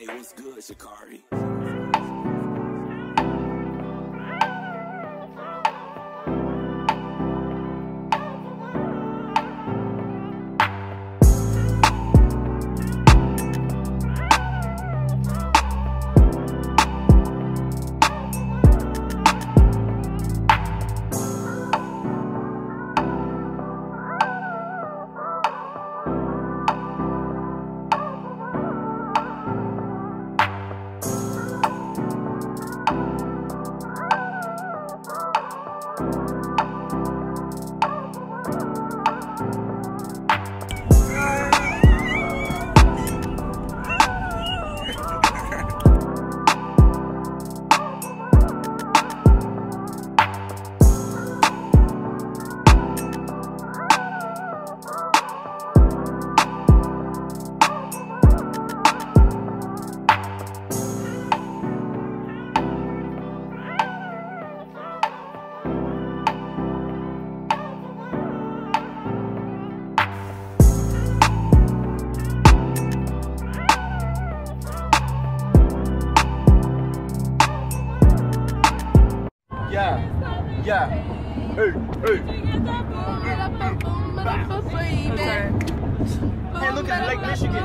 Hey, what's good, Shikari? Yeah. Hey. Hey, look at Lake Michigan.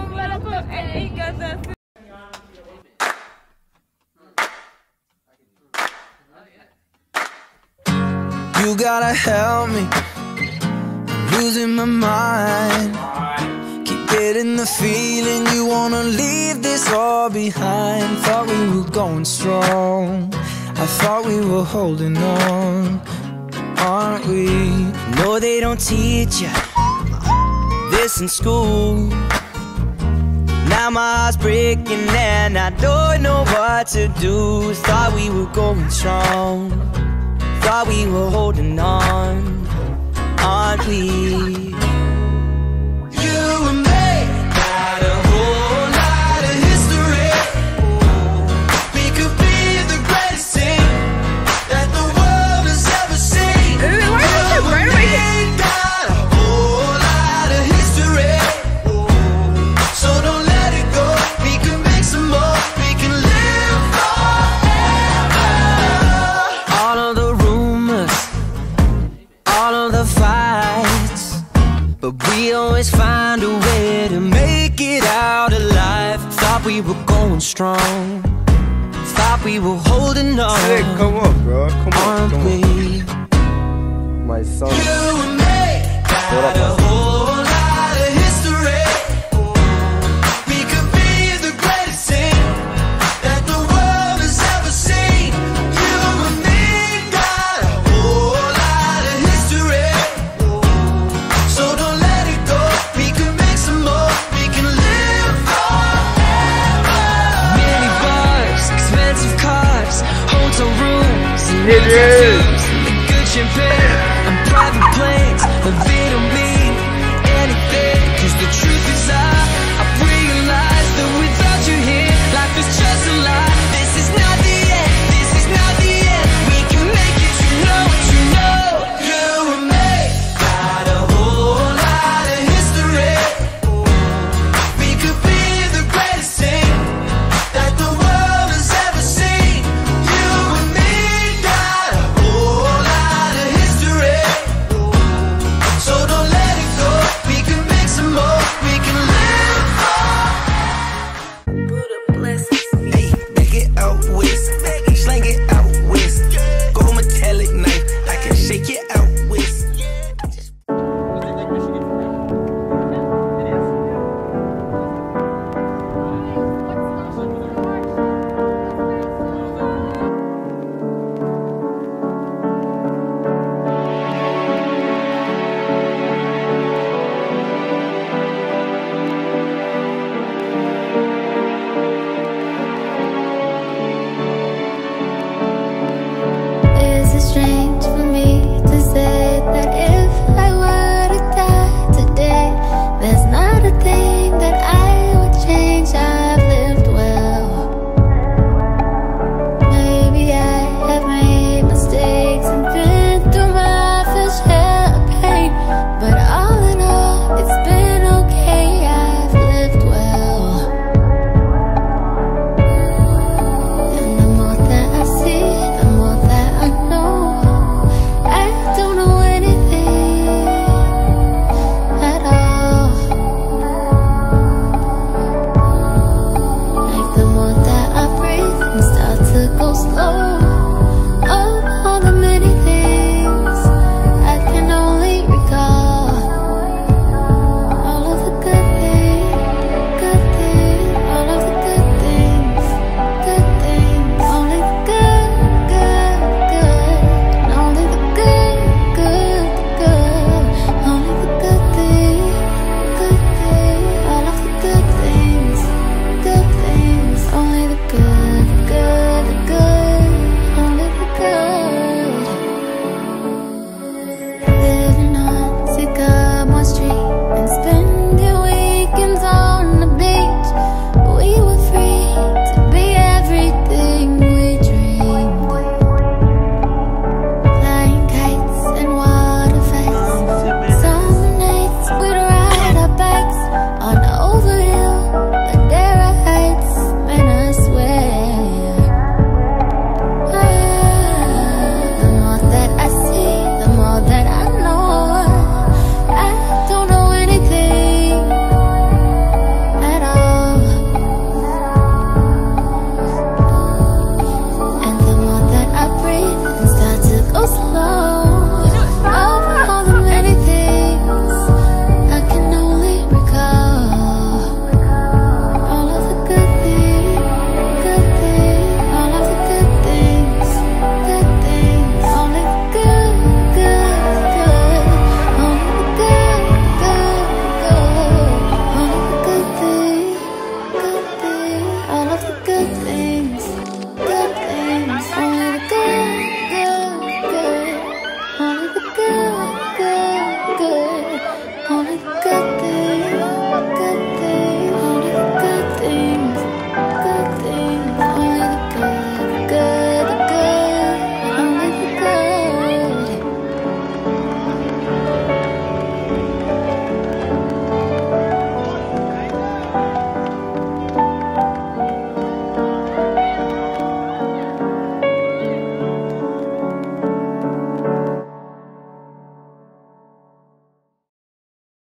You gotta help me, I'm losing my mind. Keep getting the feeling you wanna leave this all behind. Thought we were going strong, I thought we were holding on, aren't we? No, they don't teach you this in school. Now my heart's breaking and I don't know what to do. Thought we were going strong, thought we were holding on, aren't we? You and me got a whole lot of history. We could be the greatest team that the world has ever seen. You and me got a whole lot of history. So don't let it go, we can make some more, we can live forever. All of the rumors, all of the fights, but we always find a way to make it out alive. Thought we were going strong, thought we were holding on. Hey, come on, bro. Come on. Aren't we? My son. You and me got a whole lot of history. We could be the greatest team that the world has ever seen. You and me got a whole lot of history. So don't let it go, we can make some more, we can live forever. Many bars, expensive cars, hotel rooms, and tattoos, the good champagne, and private planes, the